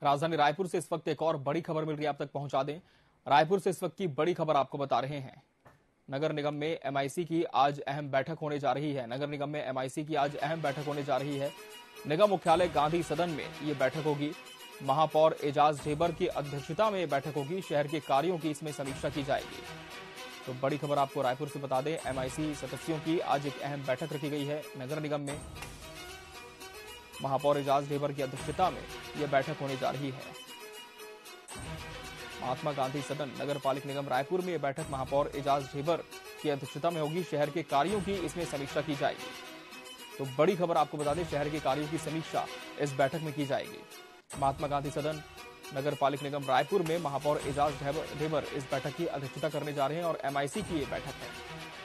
राजधानी रायपुर से इस वक्त एक और बड़ी खबर मिल रही है, आप तक पहुंचा दें। रायपुर से इस वक्त की बड़ी खबर आपको बता रहे हैं। नगर निगम में एमआईसी की आज अहम बैठक होने जा रही है। नगर निगम में एमआईसी की आज अहम बैठक होने जा रही है। निगम मुख्यालय गांधी सदन में ये बैठक होगी। महापौर एजाज ढेबर की अध्यक्षता में बैठक होगी। शहर के कार्यों की इसमें समीक्षा की जाएगी। तो बड़ी खबर आपको रायपुर से बता दें, एमआईसी सदस्यों की आज एक अहम बैठक रखी गई है नगर निगम में। महापौर एजाज ढेबर की अध्यक्षता में यह बैठक होने जा रही है। महात्मा गांधी सदन नगर पालिक निगम रायपुर में यह बैठक महापौर एजाज ढेबर की अध्यक्षता में होगी। शहर के कार्यों की इसमें समीक्षा की जाएगी। तो बड़ी खबर आपको बता दें, शहर के कार्यों की समीक्षा इस बैठक में की जाएगी। महात्मा गांधी सदन नगर पालिक निगम रायपुर में महापौर एजाज ढेबर इस बैठक की अध्यक्षता करने जा रहे हैं और एमआईसी की ये बैठक है।